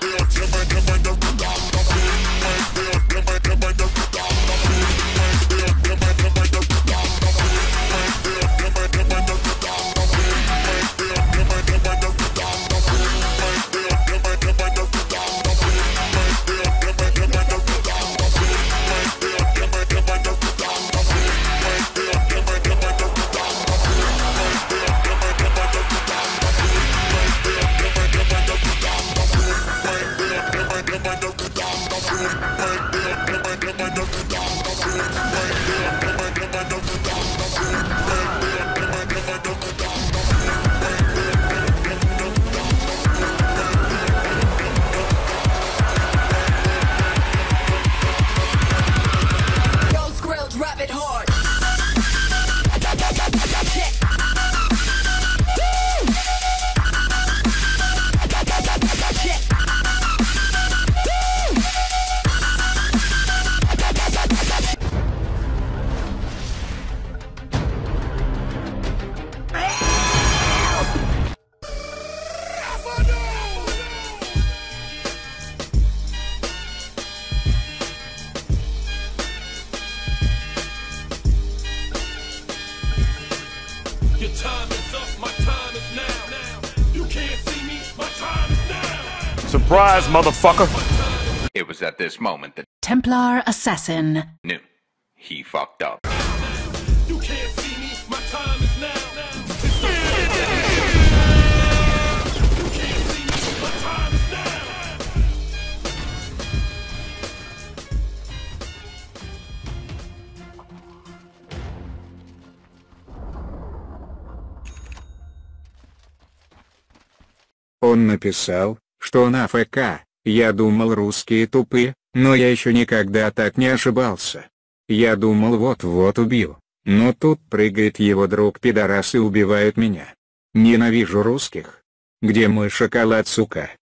Your time is up, my time is now. You can't see me, my time is now. Surprise, motherfucker! It was at this moment that Templar Assassin knew he fucked up. You can't see me, my time is now. You can't see me, my time is now. Он написал, что он АФК. Я думал, русские тупые, но я еще никогда так не ошибался. Я думал, вот-вот убью, но тут прыгает его друг-пидорас и убивает меня. Ненавижу русских. Где мой шоколад, сука?